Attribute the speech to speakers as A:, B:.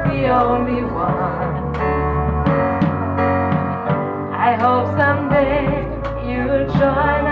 A: the only one. I hope someday you'll join